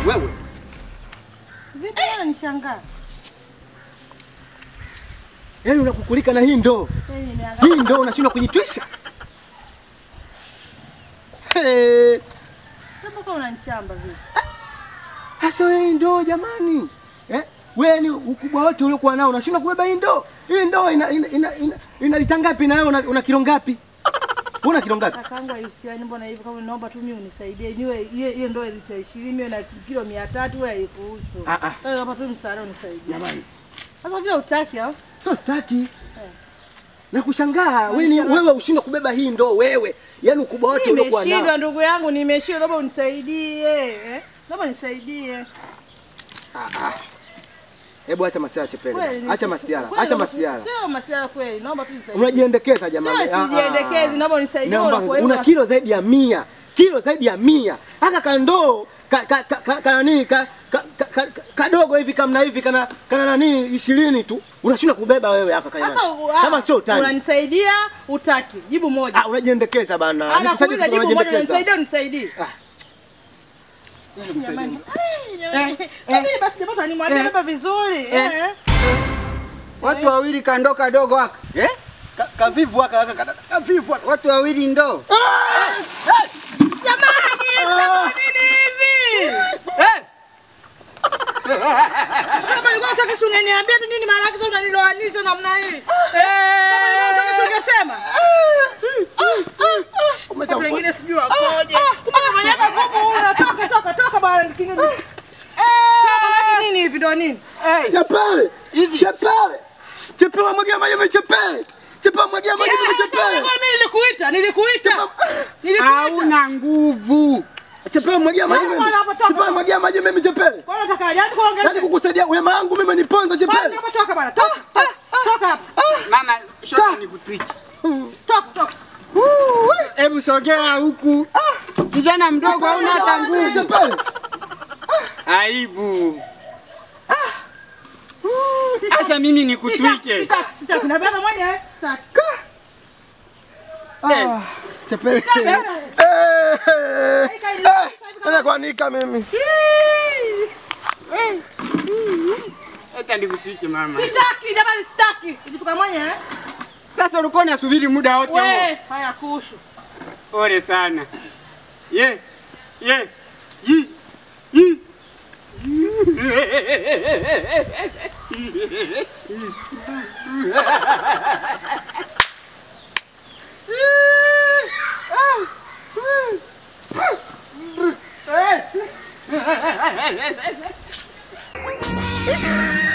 Wewe. Vipi unanishangaa? Yaani unakukulika na hii ndoo. Hii ndoo unashindwa kujitwisha. Sasa kwa unanichamba vipi? Hasa wewe ndoo jamani. Wewe ni ukubwa wote uliokuwa nao unashindwa kubeba hii ndoo. Hii ndoo ina lita ngapi na wewe una kilo ngapi? Una kilo ngapi? Kakaangu Yusiani, mbona hivi kama naomba tu mimi unisaidie. Niwe hiyo ndoo lita 20 mimi na kilo 300 wewe haikuhusu. Sasa naomba tu msaada unisaidie. Jamani. Sasa vile utaki au? Sio sitaki. Na kushangaa wewe ushindwa kubeba hii ndoo wewe. Yaani ukubwa wote uliokuwa nao. Nimeshindwa ndugu yangu, nimeshindwa, naomba unisaidie. Naomba nisaidie. Hebu acha masiara chepele. Acha masiara. Acha masiara. Sio masiara kweli. Naomba tu nisaidie. Unajiendekeza jamani. Sio sijiendekezi, naomba unisaidie. Una kilo zaidi ya 100. Kilo zaidi ya 100. Haka kandoo nani kadogo hivi kama hivi kana nani 20 tu. Unashindwa kubeba wewe haka kama. Kama sio utani. Unanisaidia utaki. Jibu moja. Unajiendekeza bana. Anakuuliza jibu moja, unisaidie. Jamani. Mimi basi jamaa tunimwambia baba vizuri. Watu wawili kando kadogo haka. Kavivu haka kavivu. Watu wawili ndo. Jamani, sasa nini hivi? Kama ulikuwa unataka usiniambie tu nini maana yake sasa unaniloanisha namna hii. Kama ulikuwa unataka ungesema. Watu wengine sijui wakoje. Kumanyaka ngumu unatoka bwana kingi. Kama nini hivi ndo nini? Chapale. Hivi chapale. Chepewa mwagia maji mchepele. Chepewa mwagia maji mchepele. Mimi nilikuita. Hauna nguvu. Chepewa mwagia maji mimi. Chepewa mwagia maji mimi chepele. Kwa nini unataka aje kuongea? Yaani kukusaidia wema wangu mimi niponza chepele. Toka bwana. Toka hapa. Mama, shota nikutwiki. Toka. Hebu sogea huku. Kijana mdogo hauna hata nguvu chepele. Aibu. Acha mimi nikutwike. Sitaki na baba mwenyewe. Sitaki. Chepele. Anakuanika mimi. Hata nikutwike mama. Sitaki jamani, sitaki. Ukitoka mwenyewe. Sasa ulikuwa unasubiri muda wote huo. Wewe, haya kuhusu. Pole sana. Yi. Hey!